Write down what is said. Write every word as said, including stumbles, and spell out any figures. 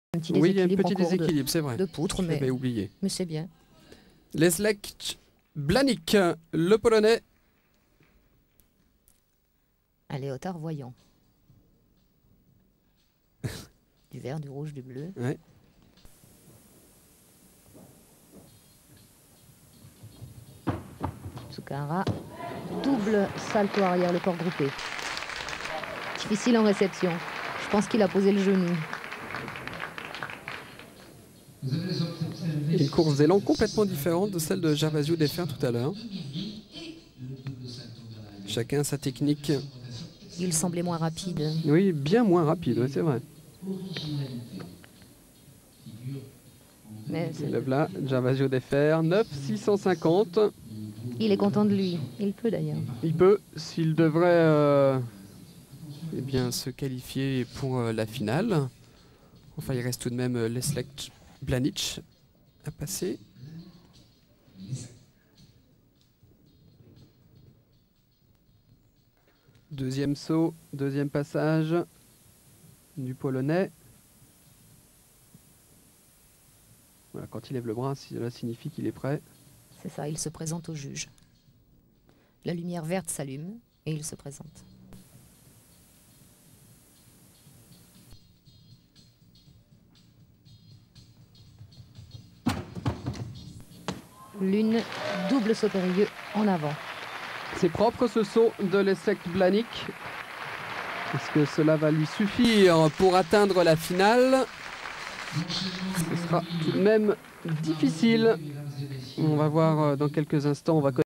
Un petit oui, il y a un déséquilibre petit en cours déséquilibre, c'est vrai. de, de poutre, mais, J'avais oublié. mais c'est bien. Leszek Blanik, le Polonais. Un léotard voyant. Du vert, du rouge, du bleu. Ouais. Tsukara, double salto arrière, le corps groupé. Difficile en réception. Je pense qu'il a posé le genou. Une course d'élan complètement différente de celle de Gervasio Deffer tout à l'heure. Chacun sa technique. Il semblait moins rapide. Oui, bien moins rapide, ouais, c'est vrai. Mais le là, Gervasio Deffer, neuf six cent cinquante. Il est content de lui. Il peut d'ailleurs. Il peut, s'il devrait euh, eh bien, se qualifier pour euh, la finale. Enfin, il reste tout de même euh, Leszek Blanik à passer. Deuxième saut, deuxième passage du Polonais. Voilà, quand il lève le bras, cela signifie qu'il est prêt. C'est ça, il se présente au juge. La lumière verte s'allume et il se présente. L'une, double saut périlleux en avant. C'est propre ce saut de Leszek Blanik. Est-ce que cela va lui suffire pour atteindre la finale? Ce sera tout de même difficile. On va voir dans quelques instants. On va